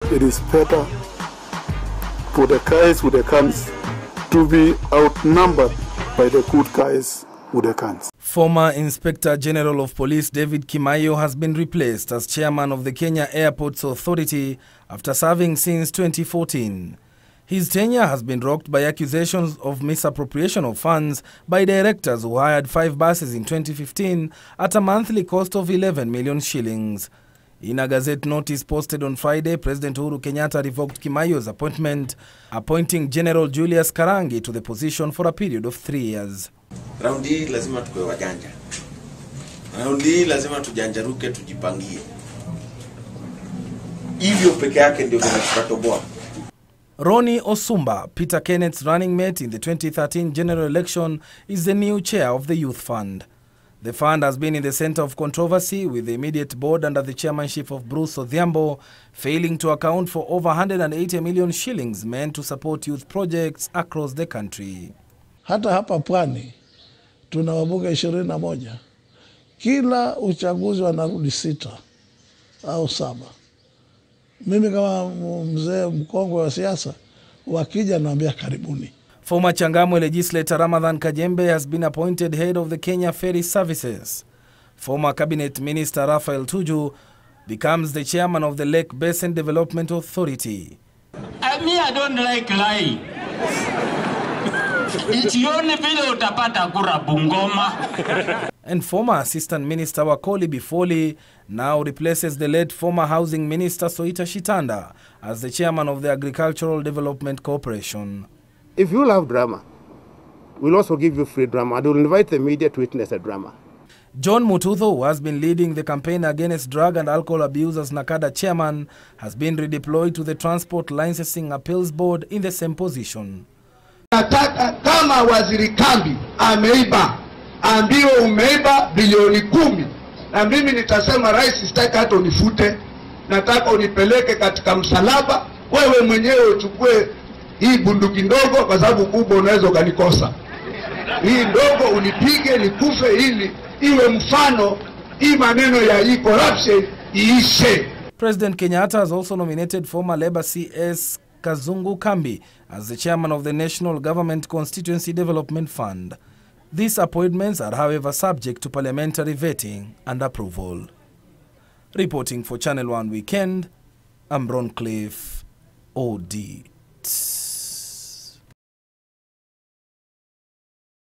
it is better for the guys with the guns to be outnumbered by the good guys with the guns. Former Inspector General of Police David Kimaiyo has been replaced as chairman of the Kenya Airports Authority after serving since 2014. His tenure has been rocked by accusations of misappropriation of funds by directors who hired 5 buses in 2015 at a monthly cost of 11 million shillings. In a gazette notice posted on Friday, President Uhuru Kenyatta revoked Kimaiyo's appointment, appointing General Julius Karangi to the position for a period of 3 years. Raundi lazima tukwe wajanja. Raundi lazima tujanjaruke tujipangie. Hivyo peke yake ndio tunatoboa. Ronnie Osumba, Peter Kenneth's running mate in the 2013 general election, is the new chair of the Youth Fund. The fund has been in the center of controversy, with the immediate board under the chairmanship of Bruce Odhiambo failing to account for over 180 million shillings meant to support youth projects across the country. Hata hapa Pwani tuna wabunge 21. Kila uchaguzi wanarudi 6 au 7. Mimi kama mzee mkongwe wa siasa, wakija naambia karibuni. Former Changamwe legislator Ramadhan Kajembe has been appointed head of the Kenya Ferry Services. Former Cabinet Minister Raphael Tuju becomes the chairman of the Lake Basin Development Authority. I don't like lying. Ichione vile utapata kura Bungoma. And former Assistant Minister Wakoli Bifwoli now replaces the late former Housing Minister Soita Shitanda as the chairman of the Agricultural Development Corporation. If you love drama, we'll also give you free drama. I will invite the media to witness a drama. John Mututho, who has been leading the campaign against drug and alcohol abuse as NACADA chairman, has been redeployed to the Transport Licensing Appeals Board in the same position. Nataka kama waziri Kambi ameiba, ambiwe umeiba bilioni 10. Na mimi nitasema rais, sitaki hata unifute, nataka unipeleke katika msalaba, wewe mwenyewe uchukue hii bunduki ndogo kwa sababu kubwa unaweza ukanikosa. Hii ndogo unipige nikufe ili iwe mfano, hii maneno ya hii corruption iishe. President Kenyatta has also nominated former Labour CS Kazungu Kambi as the chairman of the National Government Constituency Development Fund. These appointments are, however, subject to parliamentary vetting and approval. Reporting for Channel 1 Weekend, I'm Roncliffe Odit.